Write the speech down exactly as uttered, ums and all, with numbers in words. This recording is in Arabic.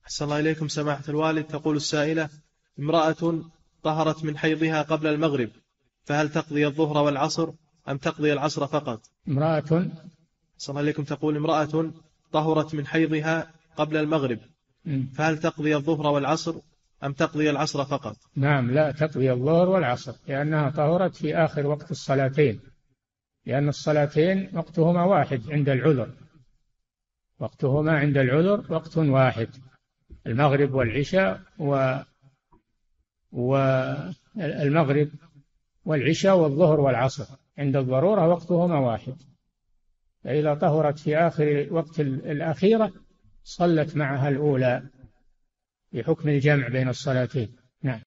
أحسن الله إليكم سماحة الوالد. تقول السائلة: امرأة طهرت من حيضها قبل المغرب، فهل تقضي الظهر والعصر أم تقضي العصر فقط؟ امرأة أحسن الله إليكم تقول: امرأة طهرت من حيضها قبل المغرب، فهل تقضي الظهر والعصر أم تقضي العصر فقط؟ نعم، لا، تقضي الظهر والعصر، لأنها طهرت في آخر وقت الصلاتين، لأن الصلاتين وقتهما واحد عند العذر، وقتهما عند العذر وقت واحد، المغرب والعشاء و والمغرب والعشاء والظهر والعصر عند الضرورة وقتهما واحد. فإذا طهرت في آخر وقت الأخيرة صلت معها الأولى بحكم الجمع بين الصلاتين. نعم.